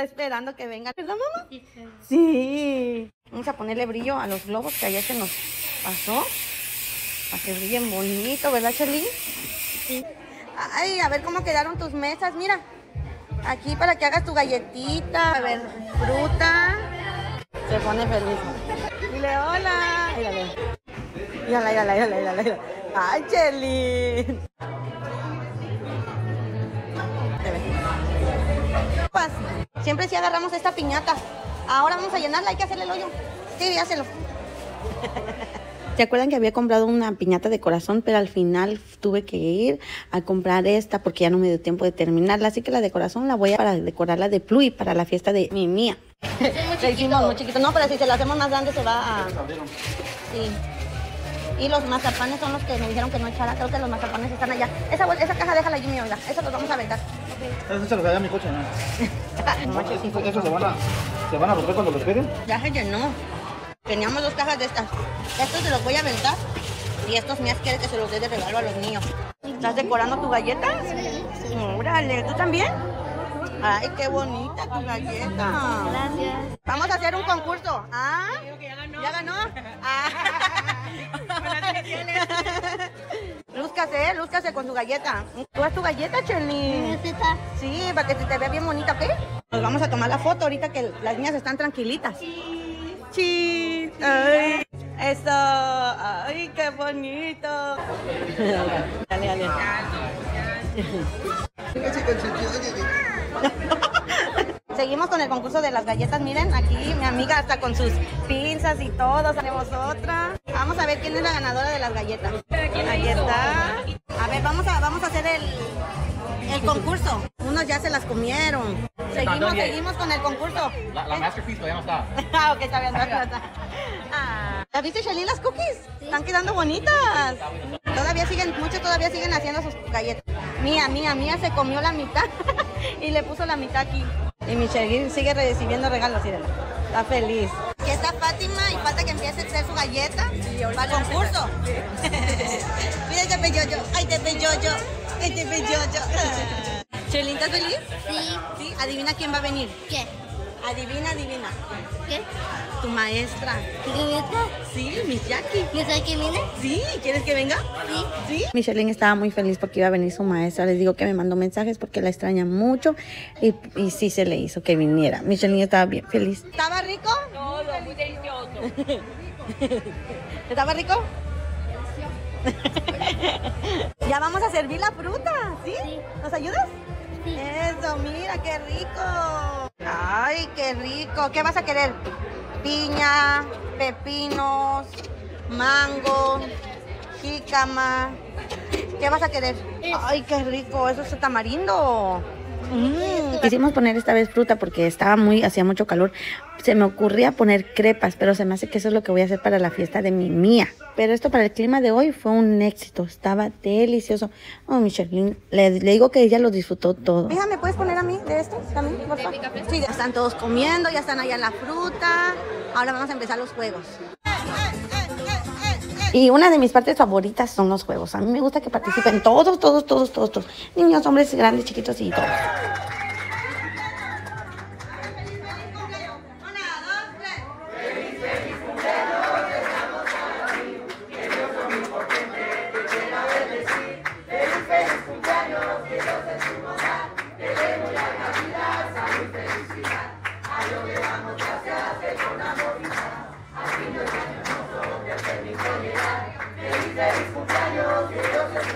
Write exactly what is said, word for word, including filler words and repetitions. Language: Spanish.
esperando que vengan, ¿verdad, mamá? Sí, sí. Sí. Vamos a ponerle brillo a los globos que ayer se nos pasó. Para que brillen bonito, ¿verdad, Shelly? Sí. Ay, a ver cómo quedaron tus mesas, mira. Aquí para que hagas tu galletita. A ver, fruta. Se pone feliz. Dile hola. Mírale. Mírala, mírala, mírala, mírala. Ay, Shelly. Pues, siempre sí agarramos esta piñata. Ahora vamos a llenarla, hay que hacerle el hoyo. Sí, hácelo. ¿Se acuerdan que había comprado una piñata de corazón? Pero al final tuve que ir a comprar esta porque ya no me dio tiempo de terminarla. Así que la de corazón la voy a para decorarla de Pluy para la fiesta de mi mía. Le hicimos muy chiquito. No, pero si se la hacemos más grande se va a... Sí. Y los mazapanes son los que me dijeron que no echara. Creo que los mazapanes están allá. Esa, esa caja déjala allí, mi oiga. Eso los vamos a aventar. Okay. Eso se los da a mi coche, ¿no? No, eso, eso se van a, se van a romper cuando los peguen. Ya se llenó. Teníamos dos cajas de estas. Estos se los voy a aventar. Y estos mías quieren que se los dé de regalo a los niños. ¿Estás decorando tu galleta? Sí. Órale, ¿tú también? Ay, qué bonita tu galleta. Gracias. Vamos a hacer un concurso. ¿Ah? ¿Ya ganó? Ah. Lúzcase, lúzcase con su galleta. ¿Tú haz tu galleta, Chelny? Sí, para que se te vea bien bonita, ¿ok? Nos vamos a tomar la foto ahorita que las niñas están tranquilitas. Sí. Sí. Ay, eso. Ay, qué bonito. Dale, dale. Seguimos con el concurso de las galletas. Miren, aquí mi amiga hasta con sus pinzas y todo. Tenemos otra. Vamos a ver quién es la ganadora de las galletas. Ahí está. A ver, vamos a, vamos a hacer el, el concurso. Unos ya se las comieron. Seguimos, seguimos con el concurso. La, la Masterpiece todavía no está. Ah, ok, está bien. No está. Ah, ¿ya viste, Shelly, las cookies? Sí. Están quedando bonitas. Todavía siguen, muchos todavía siguen haciendo sus galletas. Mía, mía, mía se comió la mitad y le puso la mitad aquí. Y Michelle sigue recibiendo regalos, mírala. Está feliz. Aquí está Fátima y falta que empiece a hacer su galleta para el concurso. Mira este peyoyo, ay te peyoyo, ay te peyoyo. Chelín, ¿estás feliz? Sí. Sí, adivina quién va a venir. ¿Qué? Adivina, adivina. ¿Qué? Tu maestra. ¿Qué? Sí, Miss Jackie. ¿No sabes quién viene? Sí, ¿quieres que venga? Sí. Sí. Michelin estaba muy feliz porque iba a venir su maestra. Les digo que me mandó mensajes porque la extraña mucho y, y sí se le hizo que viniera. Michelin estaba bien feliz. ¿Estaba rico? No, no, muy delicioso. ¿Estaba rico? Ya vamos a servir la fruta, ¿sí? Sí. ¿Nos ayudas? Sí. Eso, mira, qué rico. Ay, qué rico. ¿Qué vas a querer? Piña, pepinos, mango, jícama. ¿Qué vas a querer? Ay, qué rico. Eso es tamarindo. Mm. Quisimos poner esta vez fruta porque estaba muy, hacía mucho calor. Se me ocurría poner crepas, pero se me hace que eso es lo que voy a hacer para la fiesta de mi mía. Pero esto para el clima de hoy fue un éxito. Estaba delicioso. Oh, Michelin, le, le digo que ella lo disfrutó todo. Hija, ¿me puedes poner a mí de esto también, por favor? Sí, ya están todos comiendo, ya están allá la fruta. Ahora vamos a empezar los juegos. Y una de mis partes favoritas son los juegos. A mí me gusta que participen todos, todos, todos, todos, todos. Niños, hombres, grandes, chiquitos y todos. Feliz cumpleaños, que Dios te